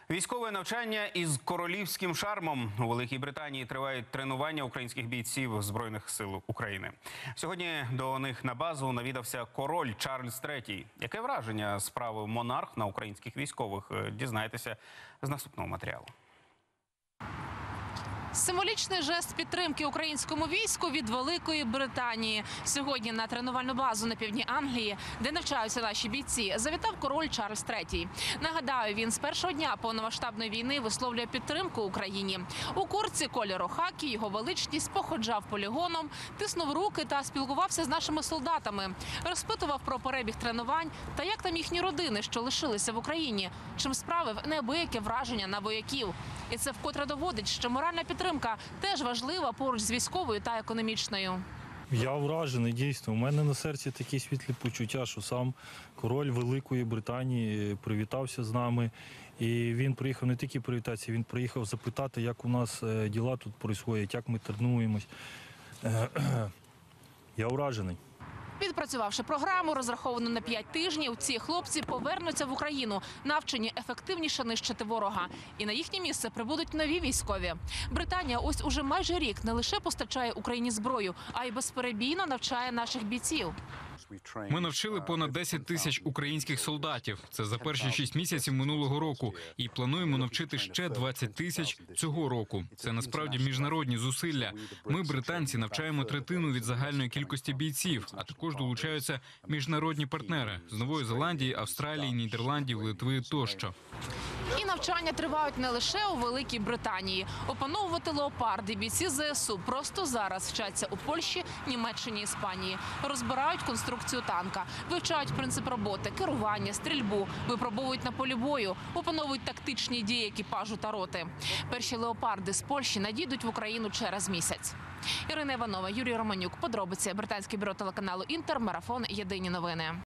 Військове навчання із королівським шармом. У Великій Британії тривають тренування українських бійців Збройних сил України. Сьогодні до них на базу навідався король Чарльз III. Яке враження справив монарх на українських військових? Дізнаєтеся з наступного матеріалу. Символічний жест підтримки українському війську від Великої Британії. Сьогодні на тренувальну базу на півдні Англії, де навчаються наші бійці, завітав король Чарльз III. Нагадаю, він з першого дня повномасштабної війни висловлює підтримку Україні. У куртці кольору хакі його величність походжав полігоном, тиснув руки та спілкувався з нашими солдатами. Розпитував про перебіг тренувань та як там їхні родини, що лишилися в Україні, чим справив неабияке враження на вояків. І це вкотре доводить, що моральна підтримка теж важлива поруч з військовою та економічною. Я вражений, дійсно. У мене на серці такі світлі почуття, що сам король Великої Британії привітався з нами. І він приїхав не тільки привітатися, він приїхав запитати, як у нас діла тут відбуваються, як ми тренуємось. Я вражений. Відпрацювавши програму, розраховану на 5 тижнів, ці хлопці повернуться в Україну, навчені ефективніше нищити ворога. І на їхнє місце прибудуть нові військові. Британія ось уже майже рік не лише постачає Україні зброю, а й безперебійно навчає наших бійців. Ми навчили понад 10 тисяч українських солдатів. Це за перші 6 місяців минулого року. І плануємо навчити ще 20 тисяч цього року. Це насправді міжнародні зусилля. Ми, британці, навчаємо третину від загальної кількості бійців, а також долучаються міжнародні партнери з Нової Зеландії, Австралії, Нідерландів, Литви тощо. І навчання тривають не лише у Великій Британії. Опановувати леопарди бійці ЗСУ просто зараз вчаться у Польщі, Німеччині, Іспанії. Розбирають конструкцію танка, вивчають принцип роботи, керування, стрільбу, випробовують на полі бою, опановують тактичні дії екіпажу та роти. Перші леопарди з Польщі надійдуть в Україну через місяць. Ірина Іванова, Юрій Романюк. Подробиці. Британське бюро телеканалу «Інтер», Марафон. Єдині новини.